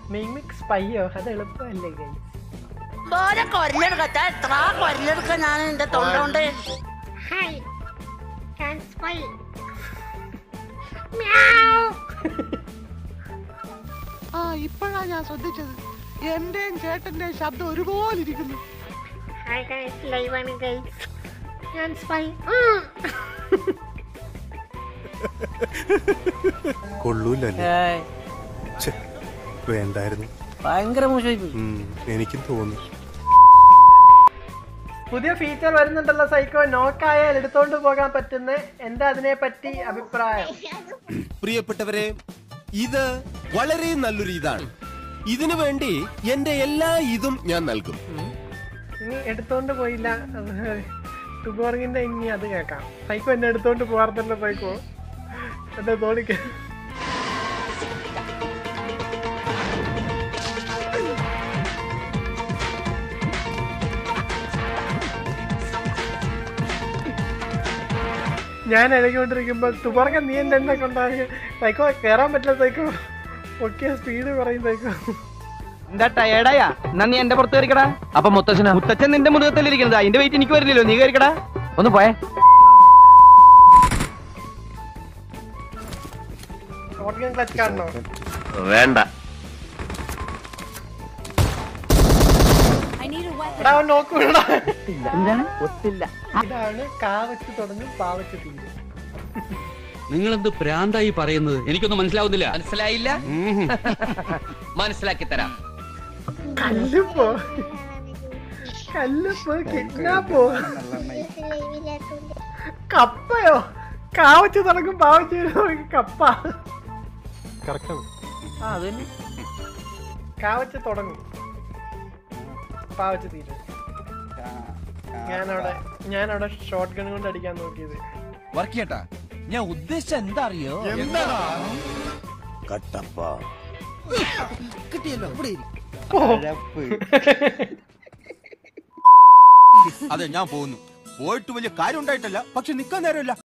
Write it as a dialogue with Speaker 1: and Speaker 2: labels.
Speaker 1: Mimic സ്പൈയോ അത് എളുപ്പമല്ലേ guys.
Speaker 2: ഞാൻ എന്റെ തൊണ്ട കൊണ്ട്
Speaker 3: ഇപ്പോഴാ ഞാൻ ശ്രദ്ധിച്ചത്. എന്റെയും ചേട്ടന്റെയും ശബ്ദം ഒരുപോലെ ഇരിക്കുന്നു.
Speaker 4: കൊള്ളൂലല്ലേ? വേണ്ടായിരുന്നു.
Speaker 2: ഭയങ്കര മോശമായി.
Speaker 4: എനിക്കും തോന്നി.
Speaker 1: പുതിയ ഫീച്ചർ വരുന്നുണ്ടല്ലോ സൈക്കോ. നോക്കായാൽ എടുത്തോണ്ട് പോകാൻ പറ്റുന്ന എന്താ അതിനെ പറ്റി അഭിപ്രായം?
Speaker 5: പ്രിയപ്പെട്ടവരെ, ഇത് വളരെ നല്ലൊരു ഇതാണ്. ഇതിനു വേണ്ടി എന്റെ എല്ലാ ഇതും ഞാൻ നൽകും.
Speaker 1: ഇനി എടുത്തോണ്ട് പോയില്ല തുബോർഗിന്റെ ഇനി അത് കേക്കാം. സൈക്കോ എന്നെ എടുത്തോണ്ട് പോവാറുണ്ടല്ലോ സൈക്കോ. എന്നെ തോണിക്ക ഞാൻ ഇറങ്ങിക്കൊണ്ടിരിക്കുമ്പോ തുബോർഗ നീ എന്നെ കൊണ്ടാണ് സൈക്കോ കേറാൻ പറ്റില്ല സൈക്കോ. ഒക്കെ സ്പീഡ് പറയും സൈക്കോ.
Speaker 6: എന്താ ടയേർഡായാ? എന്നാ നീ എന്റെ പുറത്ത് കയറിക്കടാ. അപ്പൊ മുത്തച്ഛൻ നിന്റെ മുതുകത്തിലിരിക്കുന്നത് അതിന്റെ വെയിറ്റ് എനിക്ക് വരില്ലല്ലോ. നീ കയറിക്കടാ. ഒന്ന് പോയേ.
Speaker 1: ക്ലച്ച് കാണണോ?
Speaker 5: വേണ്ട.
Speaker 1: നോക്കൂടാ.
Speaker 6: എന്താണ്? ഒത്തില്ല.
Speaker 1: ഇതാണ് കാവച്ച് തുടങ്ങും പാവച്ച് തീരും.
Speaker 7: നിങ്ങളെന്ത് പ്രാന്തായി പറയുന്നത്? എനിക്കൊന്നും മനസ്സിലാവുന്നില്ല.
Speaker 5: മനസ്സിലായില്ല? മനസ്സിലാക്കി തരാം.
Speaker 1: കല്ലുപ്പോ കിഡ്നാപ്പോ കപ്പയോ? കാവച്ച് തുടങ്ങും പാവച്ച് കപ്പ. കാവച്ച് തുടങ്ങും പാവച്ച് തീരും. ഞാനവിടെ ഷോർട്ട് ഗൺ കൊണ്ട് അടിക്കാൻ നോക്കിയത്.
Speaker 5: വർക്കേട്ടാ, ഞാൻ ഉദ്ദേശിച്ച എന്താ അറിയോ?
Speaker 4: കട്ടപ്പ
Speaker 5: കിട്ടിയല്ലോ. അതെ, ഞാൻ പോകുന്നു. പോയിട്ട് വലിയ കാര്യം ഉണ്ടായിട്ടല്ല, പക്ഷെ നിക്കാൻ നേരമില്ല.